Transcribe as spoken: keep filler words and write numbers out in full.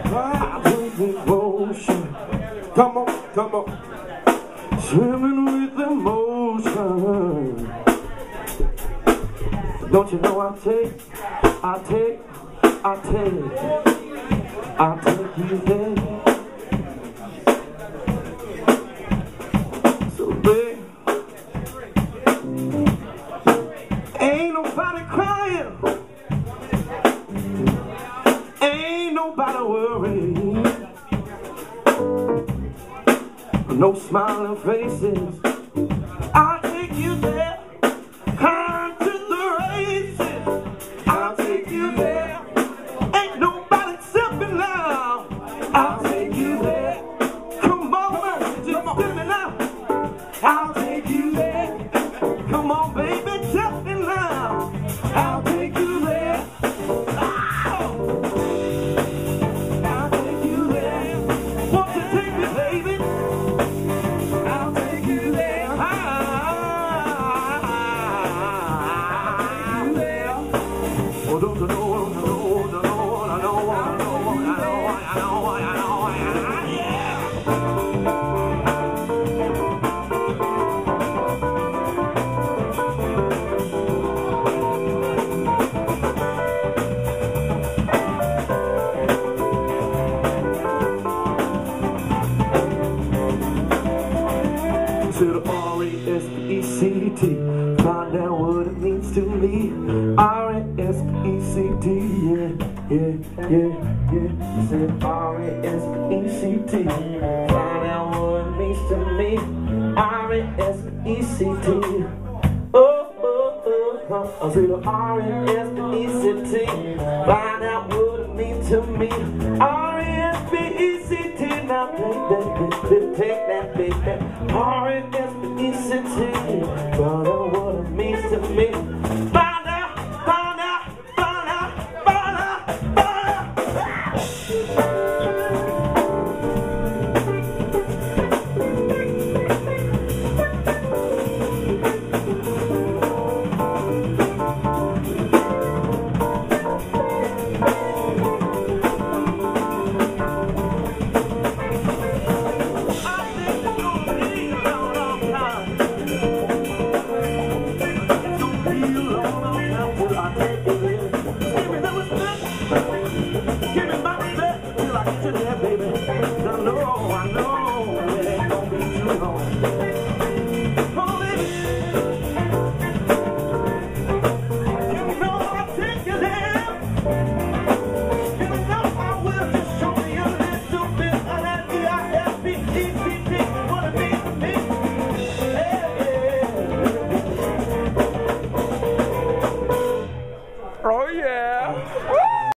With emotion, come on, come on, swimming with emotion. Don't you know I take, I take, I take, I take you there. So babe, ain't nobody crying, ain't nobody worried. No smiling faces. I'll take you there. Come to the races. I'll take you there. Ain't nobody sipping now. I'll take you there. Come on, just tell me now. I'll take you there. Come on, baby, tell me now. I'll take you there. I'll take you there. Won't you take me, baby? To the R E S P E C T, find out what it means to me. R E S P E C T, yeah, yeah, yeah, yeah. I said R E S P E C T, find out what it means to me. R E S P E C T, oh, oh, oh, oh. I said R E S P E C T, find out what it means to me. R E S P E C T, now take that, take, take that, take that. R E S P E C T, find out what it means to me. Find out, find out, find out, find out, find out. Give me my respect till I get you there, baby. I know, I know, it ain't gonna be too long.